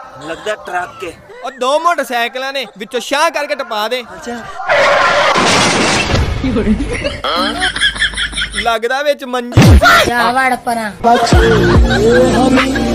लगदा ट्रक के और 2 मोटरसाइकिल ने विचों शाह करके टपा दे। अच्छा लगदा विच मंजी जा वड़ परा।